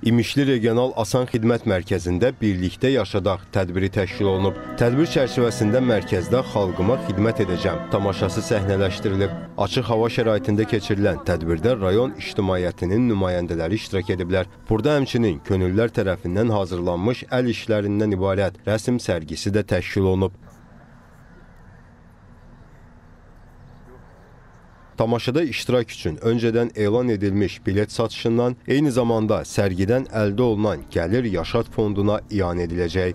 İmişli Regional Asan Xidmət Mərkəzində Birlikdə Yaşadaq tədbiri təşkil olunub. Tədbir çərçivəsində mərkəzdə xalqıma xidmət edəcəm tamaşası səhnələşdirilib. Açıq hava şəraitində keçirilən tədbirdə rayon ictimaiyyətinin nümayəndələri iştirak ediblər. Burada həmçinin könüllülər tərəfindən hazırlanmış əl işlərindən ibarət rəsm sərgisi də təşkil olunub. Tamaşada iştirak üçün öncədən elan edilmiş bilet satışından, eyni zamanda sərgidən əldə olunan gəlir Yaşad fonduna iyan ediləcək.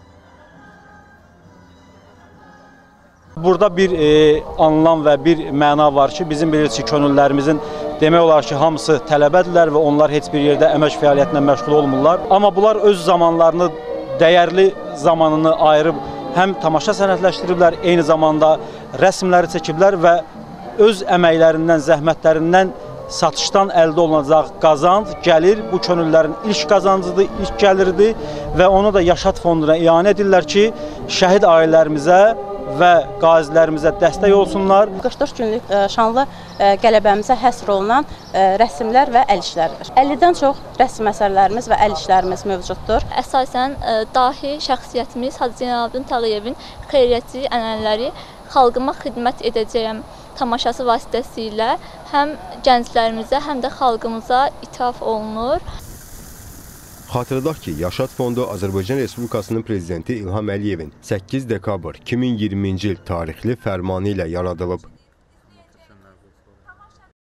Burada bir anlam və bir məna var ki, bizim bilirsiniz könüllülərimizin demək olar ki, hamısı tələbədirlər və onlar heç bir yerdə əmək fəaliyyətinə məşğul olmurlar. Amma bunlar öz zamanlarını, dəyərli zamanını ayırıb həm tamaşa sənətləşdiriblər, eyni zamanda rəsmləri çəkiblər və öz əməklərindən, zəhmətlərindən satışdan əldə olunacaq qazanc, gəlir bu könüllülərin ilk qazancıdır, ilk gəliridir və onu da Yaşad fonduna iyanə edirlər ki, şəhid ailələrimizə və qazilərimizə dəstək olsunlar. 44 günlük şanlı qələbəmizə həsr olunan rəsmlər və əl işləridir. 50-dən çox rəsm əsərlərimiz və əl işlərimiz mövcuddur. Əsasən dahi şəxsiyyətimiz Hacı Zeynalabdin Tağıyevin xeyriyyəçi ənənələri xalqıma xidmət edəcəyəm tamaşası vasitəsilə həm gənclərimizə, həm də xalqımıza ithaf olunur. Xatırladaq ki, Yaşad Fondu Azərbaycan Respublikasının Prezidenti İlham Əliyevin 8 dekabr 2020-ci il tarixli fərmanı ilə yaradılıb.